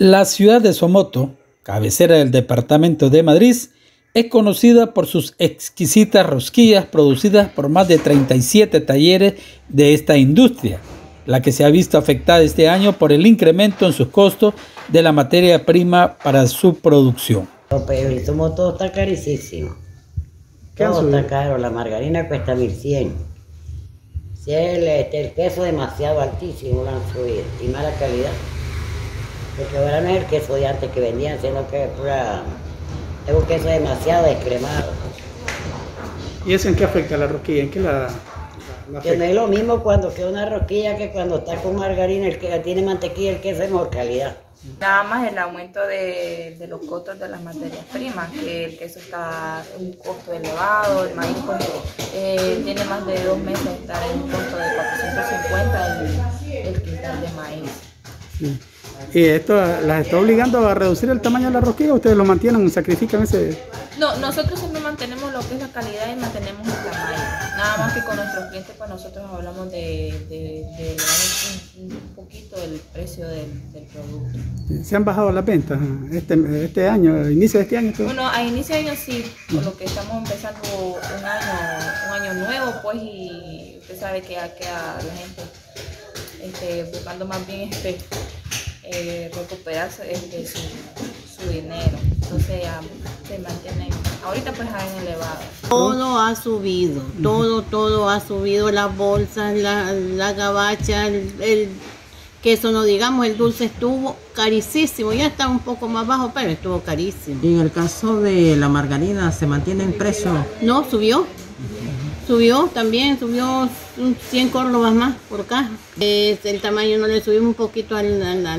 La ciudad de Somoto, cabecera del departamento de Madrid, es conocida por sus exquisitas rosquillas producidas por más de 37 talleres de esta industria, la que se ha visto afectada este año por el incremento en sus costos de la materia prima para su producción. Pero el Somoto está carísimo. Todo está caro, la margarina cuesta 1100. Si el queso demasiado altísimo lo han subido y mala calidad. Porque ahora no es el queso de antes que vendían, sino que es un queso demasiado descremado. ¿Y eso en qué afecta la rosquilla? ¿En qué la afecta? Que no es lo mismo cuando queda una rosquilla que cuando está con margarina, el que tiene mantequilla, el queso es mejor calidad. Nada más el aumento de los costos de las materias primas, que el queso está en un costo elevado, el maíz pues, tiene más de 2 meses de estar en un costo de 450 el quintal de maíz. Sí. ¿Y esto las está obligando a reducir el tamaño de la rosquilla o ustedes lo mantienen, sacrifican ese? No, nosotros siempre mantenemos lo que es la calidad y mantenemos el tamaño. Nada más que con nuestros clientes pues nosotros hablamos de elevar un poquito el precio del producto. ¿Se han bajado las ventas este año, a inicio de este año? Bueno, a inicio de año sí, por lo que estamos empezando un año nuevo pues, y usted sabe que queda la gente buscando más bien recuperarse su dinero, entonces ya se mantienen, ahorita pues han elevado. Todo ha subido, todo ha subido, las bolsas, la gabacha, el queso, no digamos, el dulce estuvo carísimo, ya está un poco más bajo, pero estuvo carísimo. Y en el caso de la margarina, ¿se mantiene en precio? No, subió también, subió 100 córdobas más por caja. El tamaño no le subimos un poquito al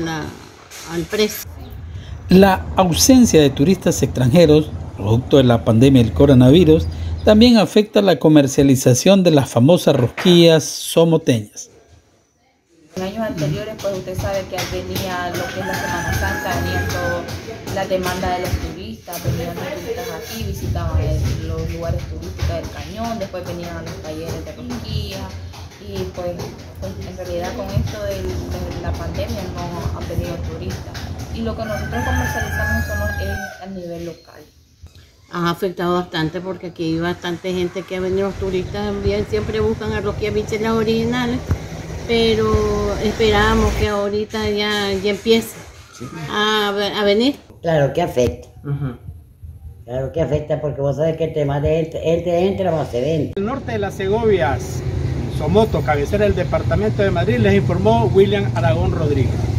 precio. La ausencia de turistas extranjeros, producto de la pandemia del coronavirus, también afecta la comercialización de las famosas rosquillas somoteñas. En años anteriores, pues usted sabe que venía lo que es la Semana Santa, venía toda la demanda de los turistas, venían los turistas aquí, visitaban los lugares turísticos del Cañón, después venían a los talleres de rosquillas y pues en realidad con esto de la pandemia no han venido turistas. Y lo que nosotros comercializamos es a nivel local. Ha afectado bastante porque aquí hay bastante gente que ha venido, los turistas también siempre buscan a rosquillas bichelas originales, pero esperamos que ahorita ya empiece a venir. Claro que afecta. Claro que afecta porque vos sabés que el tema de gente entra más se vende. El norte de las Segovias, Somoto, cabecera del departamento de Madrid, les informó William Aragón Rodríguez.